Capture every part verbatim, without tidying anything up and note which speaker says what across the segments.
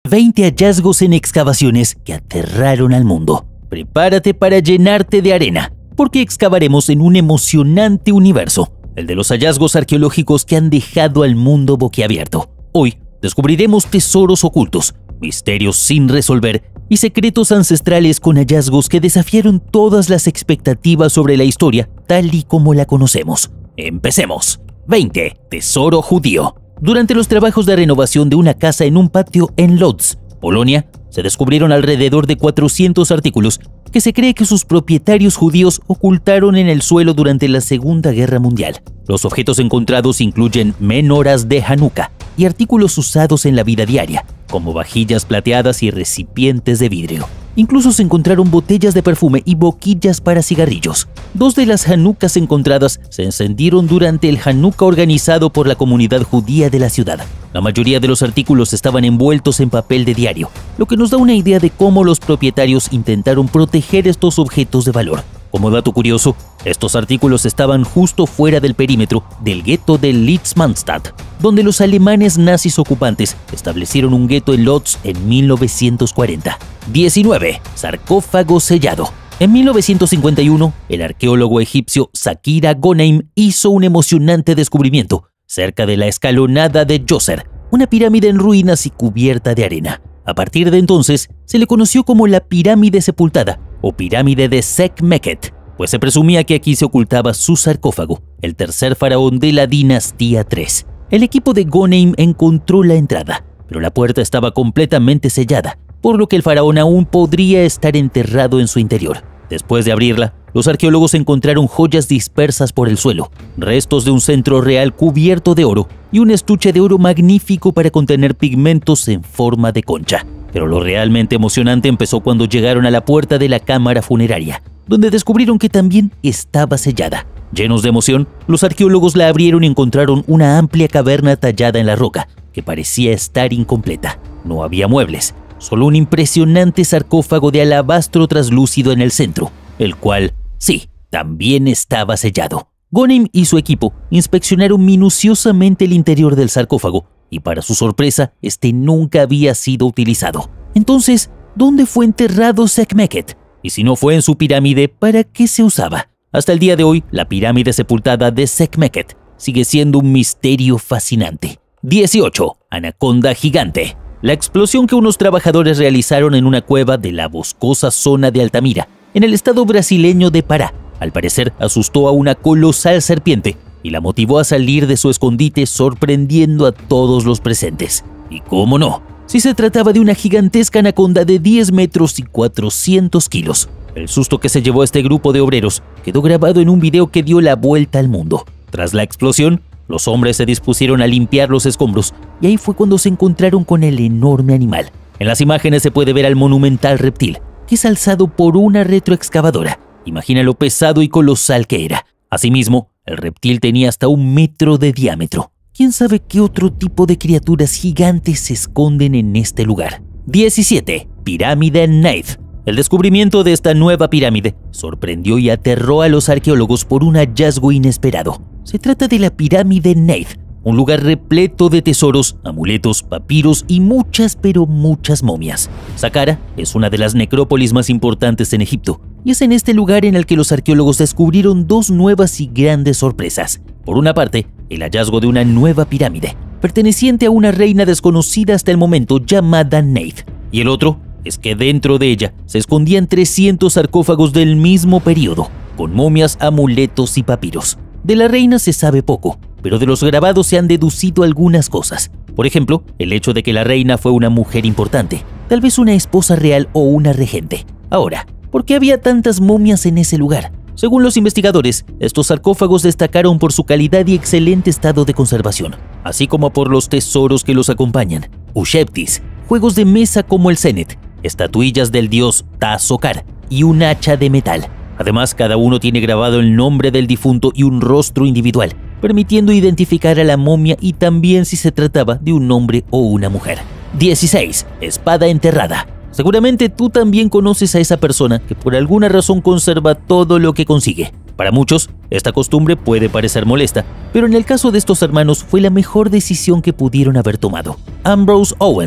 Speaker 1: veinte hallazgos en excavaciones que aterraron al mundo. Prepárate para llenarte de arena, porque excavaremos en un emocionante universo, el de los hallazgos arqueológicos que han dejado al mundo boquiabierto. Hoy descubriremos tesoros ocultos, misterios sin resolver y secretos ancestrales con hallazgos que desafiaron todas las expectativas sobre la historia tal y como la conocemos. Empecemos. veinte. Tesoro judío. Durante los trabajos de renovación de una casa en un patio en Lodz, Polonia, se descubrieron alrededor de cuatrocientos artículos que se cree que sus propietarios judíos ocultaron en el suelo durante la Segunda Guerra Mundial. Los objetos encontrados incluyen menorás de Hanukkah y artículos usados en la vida diaria, como vajillas plateadas y recipientes de vidrio. Incluso se encontraron botellas de perfume y boquillas para cigarrillos. Dos de las Hanukkahs encontradas se encendieron durante el Hanukkah organizado por la comunidad judía de la ciudad. La mayoría de los artículos estaban envueltos en papel de diario, lo que nos da una idea de cómo los propietarios intentaron proteger estos objetos de valor. Como dato curioso, estos artículos estaban justo fuera del perímetro del gueto de Litzmannstadt, donde los alemanes nazis ocupantes establecieron un gueto en Lodz en mil novecientos cuarenta. diecinueve. Sarcófago sellado. En mil novecientos cincuenta y uno, el arqueólogo egipcio Zakira Goneim hizo un emocionante descubrimiento cerca de la escalonada de Djoser, una pirámide en ruinas y cubierta de arena. A partir de entonces, se le conoció como la pirámide sepultada o pirámide de Sekhmet, pues se presumía que aquí se ocultaba su sarcófago, el tercer faraón de la dinastía tres. El equipo de Goneim encontró la entrada, pero la puerta estaba completamente sellada, por lo que el faraón aún podría estar enterrado en su interior. Después de abrirla, los arqueólogos encontraron joyas dispersas por el suelo, restos de un centro real cubierto de oro y un estuche de oro magnífico para contener pigmentos en forma de concha. Pero lo realmente emocionante empezó cuando llegaron a la puerta de la cámara funeraria, donde descubrieron que también estaba sellada. Llenos de emoción, los arqueólogos la abrieron y encontraron una amplia caverna tallada en la roca, que parecía estar incompleta. No había muebles, solo un impresionante sarcófago de alabastro traslúcido en el centro, el cual, sí, también estaba sellado. Goneim y su equipo inspeccionaron minuciosamente el interior del sarcófago y, para su sorpresa, este nunca había sido utilizado. Entonces, ¿dónde fue enterrado Sekhmet? Y si no fue en su pirámide, ¿para qué se usaba? Hasta el día de hoy, la pirámide sepultada de Sekhmet sigue siendo un misterio fascinante. dieciocho. Anaconda gigante. La explosión que unos trabajadores realizaron en una cueva de la boscosa zona de Altamira, en el estado brasileño de Pará, al parecer asustó a una colosal serpiente y la motivó a salir de su escondite, sorprendiendo a todos los presentes. Y cómo no, si se trataba de una gigantesca anaconda de diez metros y cuatrocientos kilos. El susto que se llevó a este grupo de obreros quedó grabado en un video que dio la vuelta al mundo. Tras la explosión, los hombres se dispusieron a limpiar los escombros y ahí fue cuando se encontraron con el enorme animal. En las imágenes se puede ver al monumental reptil, que es alzado por una retroexcavadora. Imagina lo pesado y colosal que era. Asimismo, el reptil tenía hasta un metro de diámetro. ¿Quién sabe qué otro tipo de criaturas gigantes se esconden en este lugar? diecisiete. Pirámide Neith. El descubrimiento de esta nueva pirámide sorprendió y aterró a los arqueólogos por un hallazgo inesperado. Se trata de la pirámide Neith, un lugar repleto de tesoros, amuletos, papiros y muchas pero muchas momias. Saqqara es una de las necrópolis más importantes en Egipto, y es en este lugar en el que los arqueólogos descubrieron dos nuevas y grandes sorpresas. Por una parte, el hallazgo de una nueva pirámide, perteneciente a una reina desconocida hasta el momento llamada Neith, y el otro es que dentro de ella se escondían trescientos sarcófagos del mismo periodo, con momias, amuletos y papiros. De la reina se sabe poco, pero de los grabados se han deducido algunas cosas. Por ejemplo, el hecho de que la reina fue una mujer importante, tal vez una esposa real o una regente. Ahora, ¿por qué había tantas momias en ese lugar? Según los investigadores, estos sarcófagos destacaron por su calidad y excelente estado de conservación, así como por los tesoros que los acompañan: usheptis, juegos de mesa como el Senet, estatuillas del dios Ta-Sokar y un hacha de metal. Además, cada uno tiene grabado el nombre del difunto y un rostro individual, permitiendo identificar a la momia y también si se trataba de un hombre o una mujer. dieciséis. Espada enterrada. Seguramente tú también conoces a esa persona que por alguna razón conserva todo lo que consigue. Para muchos, esta costumbre puede parecer molesta, pero en el caso de estos hermanos fue la mejor decisión que pudieron haber tomado. Ambrose Owens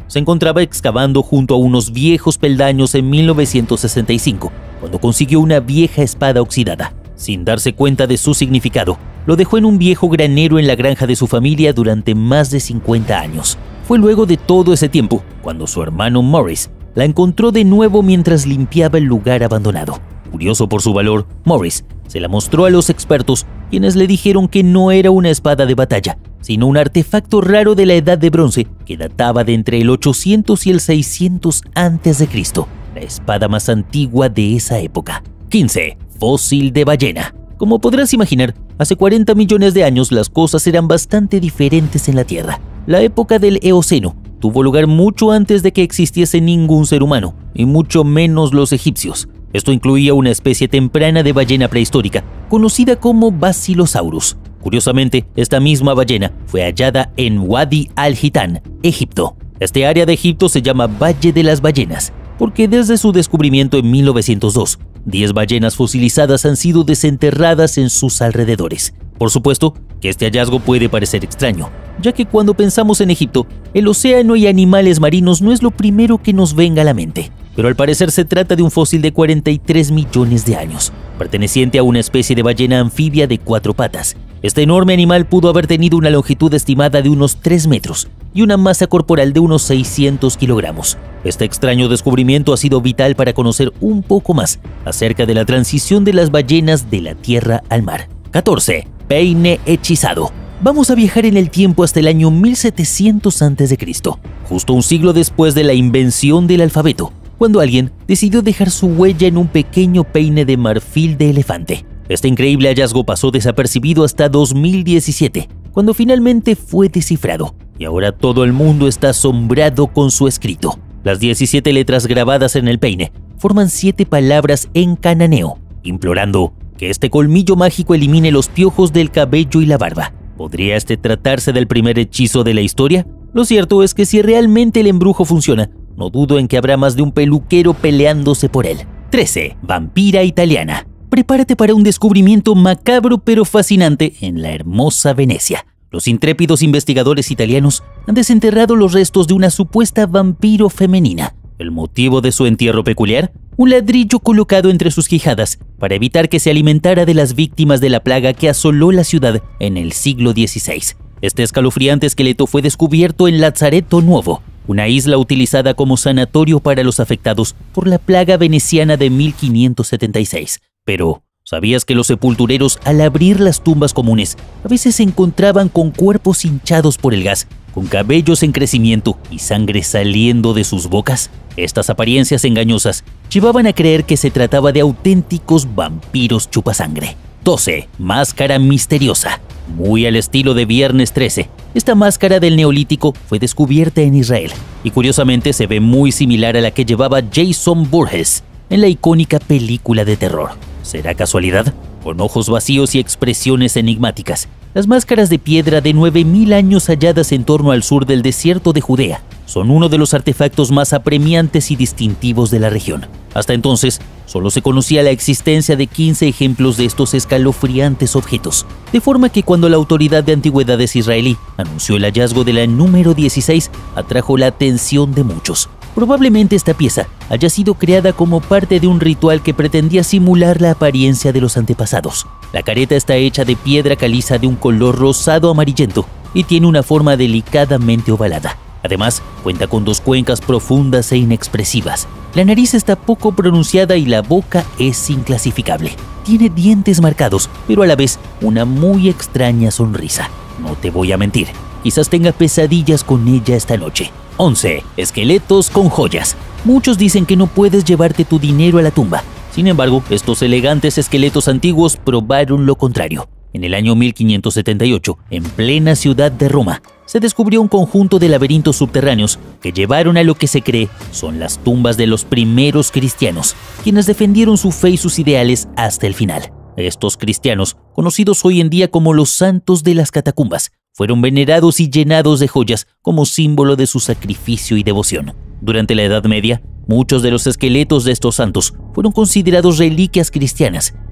Speaker 1: se encontraba excavando junto a unos viejos peldaños en mil novecientos sesenta y cinco, cuando consiguió una vieja espada oxidada. Sin darse cuenta de su significado, lo dejó en un viejo granero en la granja de su familia durante más de cincuenta años. Fue luego de todo ese tiempo cuando su hermano Morris la encontró de nuevo mientras limpiaba el lugar abandonado. Curioso por su valor, Morris se la mostró a los expertos, quienes le dijeron que no era una espada de batalla, sino un artefacto raro de la Edad de Bronce que databa de entre el ochocientos y el seiscientos antes de Cristo, la espada más antigua de esa época. quince. Fósil de ballena. Como podrás imaginar, hace cuarenta millones de años las cosas eran bastante diferentes en la Tierra. La época del Eoceno tuvo lugar mucho antes de que existiese ningún ser humano, y mucho menos los egipcios. Esto incluía una especie temprana de ballena prehistórica, conocida como Basilosaurus. Curiosamente, esta misma ballena fue hallada en Wadi al-Hitan, Egipto. Este área de Egipto se llama Valle de las Ballenas, porque desde su descubrimiento en mil novecientos dos, diez ballenas fosilizadas han sido desenterradas en sus alrededores. Por supuesto que este hallazgo puede parecer extraño, ya que cuando pensamos en Egipto, el océano y animales marinos no es lo primero que nos venga a la mente. Pero al parecer se trata de un fósil de cuarenta y tres millones de años, perteneciente a una especie de ballena anfibia de cuatro patas. Este enorme animal pudo haber tenido una longitud estimada de unos tres metros y una masa corporal de unos seiscientos kilogramos. Este extraño descubrimiento ha sido vital para conocer un poco más acerca de la transición de las ballenas de la tierra al mar. catorce. Peine hechizado. Vamos a viajar en el tiempo hasta el año mil setecientos antes de Cristo, justo un siglo después de la invención del alfabeto, cuando alguien decidió dejar su huella en un pequeño peine de marfil de elefante. Este increíble hallazgo pasó desapercibido hasta dos mil diecisiete, cuando finalmente fue descifrado, y ahora todo el mundo está asombrado con su escrito. Las diecisiete letras grabadas en el peine forman siete palabras en cananeo, implorando que este colmillo mágico elimine los piojos del cabello y la barba. ¿Podría este tratarse del primer hechizo de la historia? Lo cierto es que si realmente el embrujo funciona, no dudo en que habrá más de un peluquero peleándose por él. trece. Vampira italiana. Prepárate para un descubrimiento macabro pero fascinante en la hermosa Venecia. Los intrépidos investigadores italianos han desenterrado los restos de una supuesta vampiro femenina. ¿El motivo de su entierro peculiar? Un ladrillo colocado entre sus quijadas para evitar que se alimentara de las víctimas de la plaga que asoló la ciudad en el siglo dieciséis. Este escalofriante esqueleto fue descubierto en Lazzaretto Nuovo, una isla utilizada como sanatorio para los afectados por la plaga veneciana de mil quinientos setenta y seis. Pero, ¿sabías que los sepultureros, al abrir las tumbas comunes, a veces se encontraban con cuerpos hinchados por el gas, con cabellos en crecimiento y sangre saliendo de sus bocas? Estas apariencias engañosas llevaban a creer que se trataba de auténticos vampiros chupasangre. doce. Máscara misteriosa. Muy al estilo de Viernes trece, esta máscara del Neolítico fue descubierta en Israel y curiosamente se ve muy similar a la que llevaba Jason Voorhees en la icónica película de terror. ¿Será casualidad? Con ojos vacíos y expresiones enigmáticas, las máscaras de piedra de nueve mil años halladas en torno al sur del desierto de Judea son uno de los artefactos más apremiantes y distintivos de la región. Hasta entonces, solo se conocía la existencia de quince ejemplos de estos escalofriantes objetos, de forma que cuando la Autoridad de Antigüedades israelí anunció el hallazgo de la número dieciséis, atrajo la atención de muchos. Probablemente esta pieza haya sido creada como parte de un ritual que pretendía simular la apariencia de los antepasados. La careta está hecha de piedra caliza de un color rosado amarillento y tiene una forma delicadamente ovalada. Además, cuenta con dos cuencas profundas e inexpresivas. La nariz está poco pronunciada y la boca es inclasificable. Tiene dientes marcados, pero a la vez una muy extraña sonrisa. No te voy a mentir, quizás tenga pesadillas con ella esta noche. once. Esqueletos con joyas. Muchos dicen que no puedes llevarte tu dinero a la tumba. Sin embargo, estos elegantes esqueletos antiguos probaron lo contrario. En el año mil quinientos setenta y ocho, en plena ciudad de Roma, se descubrió un conjunto de laberintos subterráneos que llevaron a lo que se cree son las tumbas de los primeros cristianos, quienes defendieron su fe y sus ideales hasta el final. Estos cristianos, conocidos hoy en día como los santos de las catacumbas, fueron venerados y llenados de joyas como símbolo de su sacrificio y devoción. Durante la Edad Media, muchos de los esqueletos de estos santos fueron considerados reliquias cristianas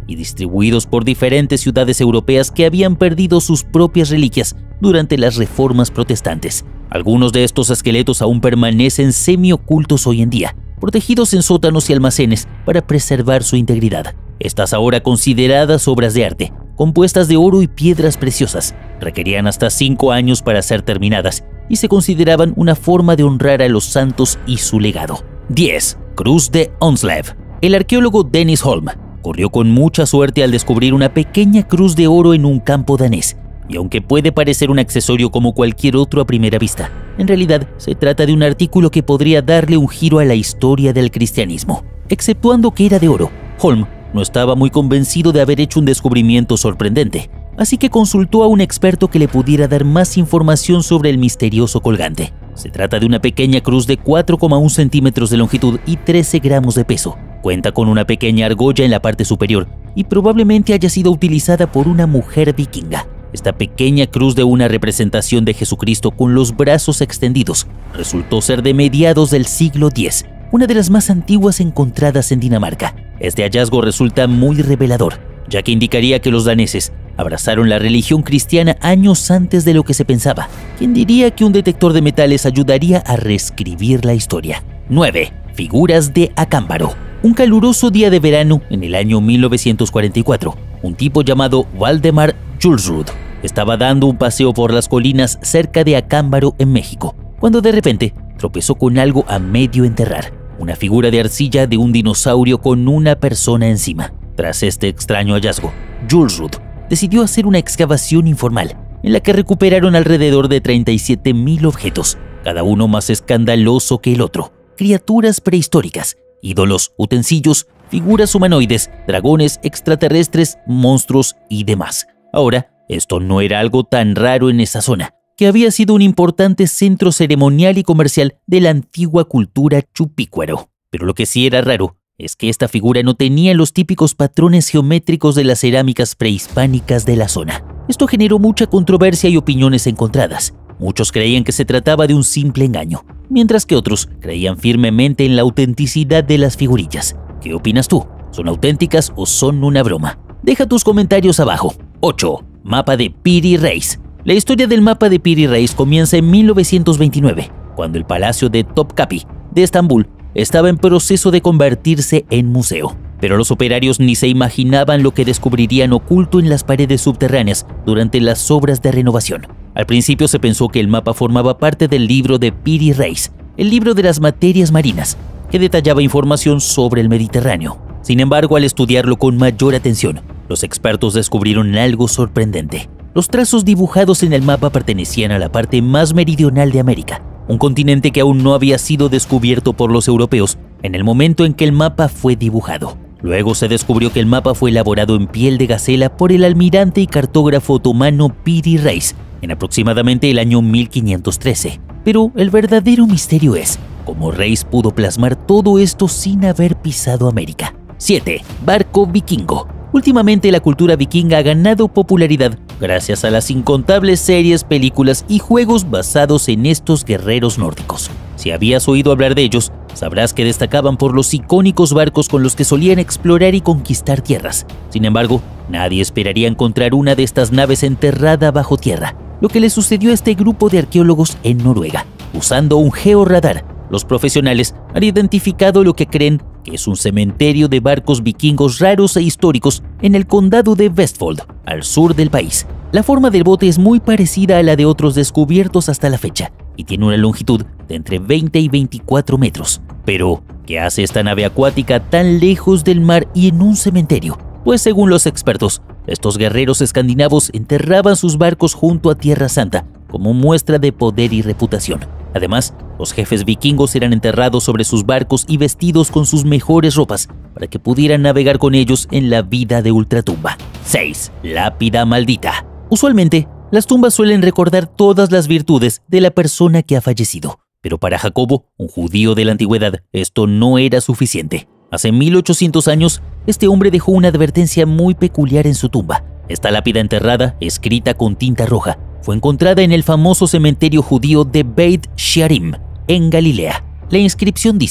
Speaker 1: y distribuidos por diferentes ciudades europeas que habían perdido sus propias reliquias durante las reformas protestantes. Algunos de estos esqueletos aún permanecen semi-ocultos hoy en día, protegidos en sótanos y almacenes para preservar su integridad. Estas ahora consideradas obras de arte, compuestas de oro y piedras preciosas, requerían hasta cinco años para ser terminadas y se consideraban una forma de honrar a los santos y su legado. diez. Cruz de Onslev. El arqueólogo Dennis Holm corrió con mucha suerte al descubrir una pequeña cruz de oro en un campo danés, y aunque puede parecer un accesorio como cualquier otro a primera vista, en realidad se trata de un artículo que podría darle un giro a la historia del cristianismo. Exceptuando que era de oro, Holm no estaba muy convencido de haber hecho un descubrimiento sorprendente, así que consultó a un experto que le pudiera dar más información sobre el misterioso colgante. Se trata de una pequeña cruz de cuatro coma uno centímetros de longitud y trece gramos de peso. Cuenta con una pequeña argolla en la parte superior y probablemente haya sido utilizada por una mujer vikinga. Esta pequeña cruz de una representación de Jesucristo con los brazos extendidos resultó ser de mediados del siglo diez, una de las más antiguas encontradas en Dinamarca. Este hallazgo resulta muy revelador, ya que indicaría que los daneses abrazaron la religión cristiana años antes de lo que se pensaba. ¿Quién diría que un detector de metales ayudaría a reescribir la historia? nueve. Figuras de Acámbaro. Un caluroso día de verano en el año mil novecientos cuarenta y cuatro, un tipo llamado Valdemar Julsrud estaba dando un paseo por las colinas cerca de Acámbaro en México, cuando de repente tropezó con algo a medio enterrar, una figura de arcilla de un dinosaurio con una persona encima. Tras este extraño hallazgo, Julsrud decidió hacer una excavación informal, en la que recuperaron alrededor de treinta y siete mil objetos, cada uno más escandaloso que el otro: criaturas prehistóricas, ídolos, utensilios, figuras humanoides, dragones, extraterrestres, monstruos y demás. Ahora, esto no era algo tan raro en esa zona, que había sido un importante centro ceremonial y comercial de la antigua cultura chupícuaro. Pero lo que sí era raro es que esta figura no tenía los típicos patrones geométricos de las cerámicas prehispánicas de la zona. Esto generó mucha controversia y opiniones encontradas. Muchos creían que se trataba de un simple engaño, mientras que otros creían firmemente en la autenticidad de las figurillas. ¿Qué opinas tú? ¿Son auténticas o son una broma? Deja tus comentarios abajo. ocho. Mapa de Piri Reis. La historia del mapa de Piri Reis comienza en mil novecientos veintinueve, cuando el palacio de Topkapi de Estambul estaba en proceso de convertirse en museo. Pero los operarios ni se imaginaban lo que descubrirían oculto en las paredes subterráneas durante las obras de renovación. Al principio se pensó que el mapa formaba parte del libro de Piri Reis, el libro de las materias marinas, que detallaba información sobre el Mediterráneo. Sin embargo, al estudiarlo con mayor atención, los expertos descubrieron algo sorprendente. Los trazos dibujados en el mapa pertenecían a la parte más meridional de América, un continente que aún no había sido descubierto por los europeos en el momento en que el mapa fue dibujado. Luego se descubrió que el mapa fue elaborado en piel de gacela por el almirante y cartógrafo otomano Piri Reis en aproximadamente el año mil quinientos trece. Pero el verdadero misterio es cómo Reis pudo plasmar todo esto sin haber pisado América. siete. Barco vikingo. Últimamente la cultura vikinga ha ganado popularidad gracias a las incontables series, películas y juegos basados en estos guerreros nórdicos. Si habías oído hablar de ellos, sabrás que destacaban por los icónicos barcos con los que solían explorar y conquistar tierras. Sin embargo, nadie esperaría encontrar una de estas naves enterrada bajo tierra, lo que le sucedió a este grupo de arqueólogos en Noruega. Usando un georradar, los profesionales han identificado lo que creen que es un cementerio de barcos vikingos raros e históricos en el condado de Vestfold, al sur del país. La forma del bote es muy parecida a la de otros descubiertos hasta la fecha y tiene una longitud de entre veinte y veinticuatro metros. Pero, ¿qué hace esta nave acuática tan lejos del mar y en un cementerio? Pues según los expertos, estos guerreros escandinavos enterraban sus barcos junto a Tierra Santa como muestra de poder y reputación. Además, los jefes vikingos eran enterrados sobre sus barcos y vestidos con sus mejores ropas para que pudieran navegar con ellos en la vida de ultratumba. seis. Lápida maldita. Usualmente, las tumbas suelen recordar todas las virtudes de la persona que ha fallecido. Pero para Jacobo, un judío de la antigüedad, esto no era suficiente. Hace mil ochocientos años, este hombre dejó una advertencia muy peculiar en su tumba. Esta lápida enterrada, escrita con tinta roja, fue encontrada en el famoso cementerio judío de Beit Shearim, en Galilea. La inscripción dice: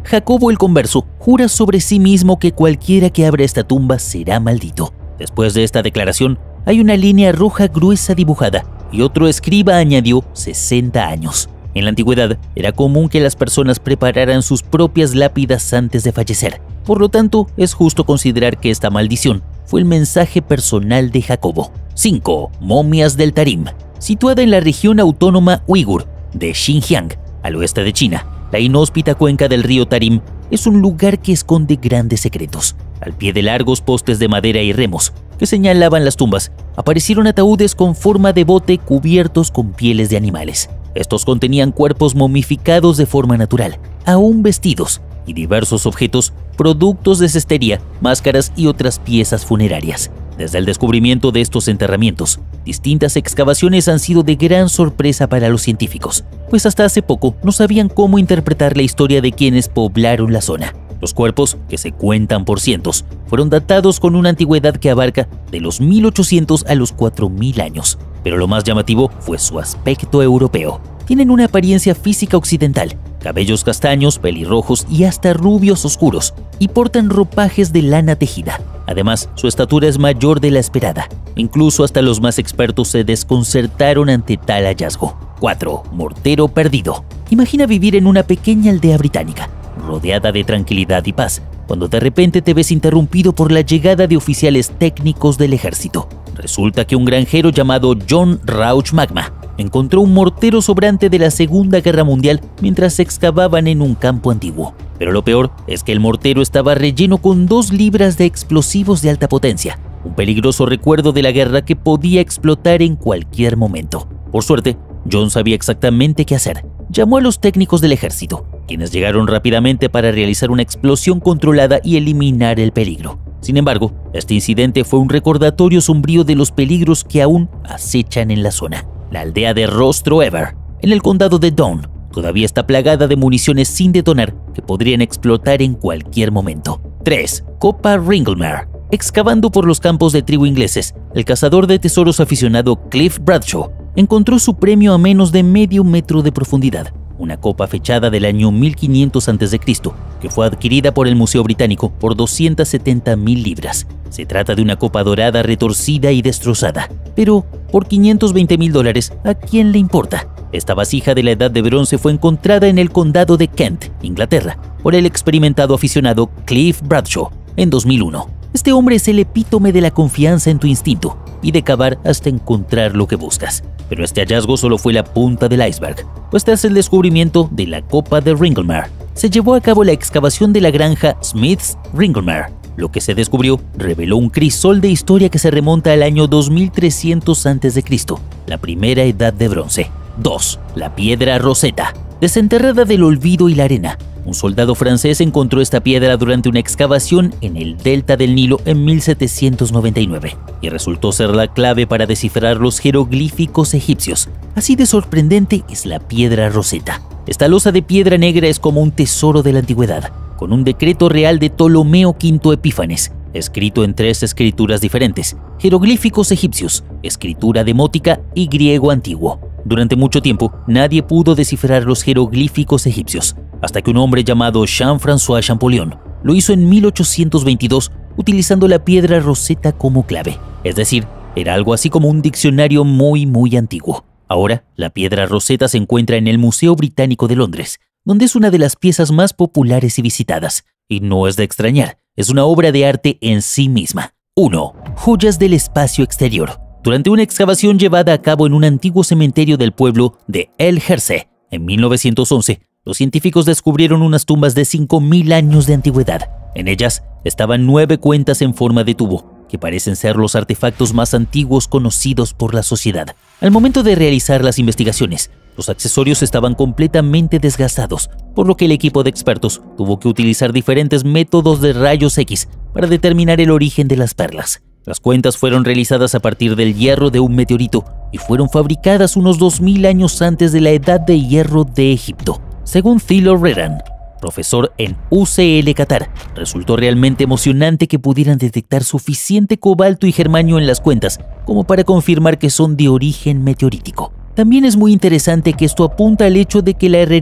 Speaker 1: Jacobo el Converso jura sobre sí mismo que cualquiera que abra esta tumba será maldito. Después de esta declaración, hay una línea roja gruesa dibujada y otro escriba añadió sesenta años. En la antigüedad era común que las personas prepararan sus propias lápidas antes de fallecer. Por lo tanto, es justo considerar que esta maldición fue el mensaje personal de Jacobo. cinco. Momias del Tarim. Situada en la región autónoma uigur de Xinjiang, al oeste de China, la inhóspita cuenca del río Tarim es un lugar que esconde grandes secretos. Al pie de largos postes de madera y remos que señalaban las tumbas, aparecieron ataúdes con forma de bote cubiertos con pieles de animales. Estos contenían cuerpos momificados de forma natural, aún vestidos, y diversos objetos, productos de cestería, máscaras y otras piezas funerarias. Desde el descubrimiento de estos enterramientos, distintas excavaciones han sido de gran sorpresa para los científicos, pues hasta hace poco no sabían cómo interpretar la historia de quienes poblaron la zona. Los cuerpos, que se cuentan por cientos, fueron datados con una antigüedad que abarca de los mil ochocientos a los cuatro mil años. Pero lo más llamativo fue su aspecto europeo. Tienen una apariencia física occidental, cabellos castaños, pelirrojos y hasta rubios oscuros, y portan ropajes de lana tejida. Además, su estatura es mayor de la esperada. Incluso hasta los más expertos se desconcertaron ante tal hallazgo. cuatro. Mortero perdido. Imagina vivir en una pequeña aldea británica, rodeada de tranquilidad y paz, cuando de repente te ves interrumpido por la llegada de oficiales técnicos del ejército. Resulta que un granjero llamado John Rauch Magma encontró un mortero sobrante de la Segunda Guerra Mundial mientras excavaban en un campo antiguo. Pero lo peor es que el mortero estaba relleno con dos libras de explosivos de alta potencia, un peligroso recuerdo de la guerra que podía explotar en cualquier momento. Por suerte, John sabía exactamente qué hacer. Llamó a los técnicos del ejército, quienes llegaron rápidamente para realizar una explosión controlada y eliminar el peligro. Sin embargo, este incidente fue un recordatorio sombrío de los peligros que aún acechan en la zona. La aldea de Rostro Ever, en el condado de Down, todavía está plagada de municiones sin detonar que podrían explotar en cualquier momento. tres. Copa Ringlemere. Excavando por los campos de trigo ingleses, el cazador de tesoros aficionado Cliff Bradshaw encontró su premio a menos de medio metro de profundidad, una copa fechada del año mil quinientos antes de Cristo, que fue adquirida por el Museo Británico por doscientas setenta mil libras. Se trata de una copa dorada retorcida y destrozada, pero por quinientos veinte mil dólares, ¿a quién le importa? Esta vasija de la Edad de Bronce fue encontrada en el condado de Kent, Inglaterra, por el experimentado aficionado Cliff Bradshaw en dos mil uno. Este hombre es el epítome de la confianza en tu instinto y de cavar hasta encontrar lo que buscas. Pero este hallazgo solo fue la punta del iceberg, pues tras el descubrimiento de la copa de Ringlemere, se llevó a cabo la excavación de la granja Smith's Ringlemere. Lo que se descubrió reveló un crisol de historia que se remonta al año dos mil trescientos antes de Cristo, la primera edad de bronce. dos. La piedra Rosetta. Desenterrada del olvido y la arena, un soldado francés encontró esta piedra durante una excavación en el delta del Nilo en mil setecientos noventa y nueve y resultó ser la clave para descifrar los jeroglíficos egipcios. Así de sorprendente es la piedra Rosetta. Esta losa de piedra negra es como un tesoro de la antigüedad, con un decreto real de Ptolomeo quinto Epífanes, escrito en tres escrituras diferentes: jeroglíficos egipcios, escritura demótica y griego antiguo. Durante mucho tiempo, nadie pudo descifrar los jeroglíficos egipcios, hasta que un hombre llamado Jean-François Champollion lo hizo en mil ochocientos veintidós utilizando la piedra Rosetta como clave. Es decir, era algo así como un diccionario muy muy antiguo. Ahora, la piedra Rosetta se encuentra en el Museo Británico de Londres, donde es una de las piezas más populares y visitadas. Y no es de extrañar, es una obra de arte en sí misma. uno. Joyas del espacio exterior. Durante una excavación llevada a cabo en un antiguo cementerio del pueblo de El Jersey, en mil novecientos once, los científicos descubrieron unas tumbas de cinco mil años de antigüedad. En ellas estaban nueve cuentas en forma de tubo, que parecen ser los artefactos más antiguos conocidos por la sociedad. Al momento de realizar las investigaciones, los accesorios estaban completamente desgastados, por lo que el equipo de expertos tuvo que utilizar diferentes métodos de rayos X para determinar el origen de las perlas. Las cuentas fueron realizadas a partir del hierro de un meteorito y fueron fabricadas unos dos mil años antes de la Edad de Hierro de Egipto. Según Thilo Reran, profesor en U C L Qatar, resultó realmente emocionante que pudieran detectar suficiente cobalto y germanio en las cuentas como para confirmar que son de origen meteorítico. También es muy interesante que esto apunta al hecho de que la herrería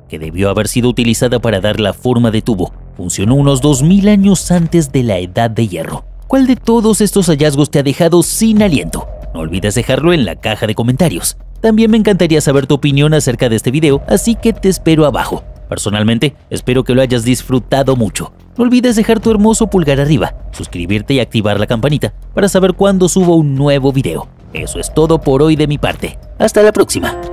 Speaker 1: que debió haber sido utilizada para dar la forma de tubo, funcionó unos dos mil años antes de la Edad de Hierro. ¿Cuál de todos estos hallazgos te ha dejado sin aliento? No olvides dejarlo en la caja de comentarios. También me encantaría saber tu opinión acerca de este video, así que te espero abajo. Personalmente, espero que lo hayas disfrutado mucho. No olvides dejar tu hermoso pulgar arriba, suscribirte y activar la campanita para saber cuándo subo un nuevo video. Eso es todo por hoy de mi parte. Hasta la próxima.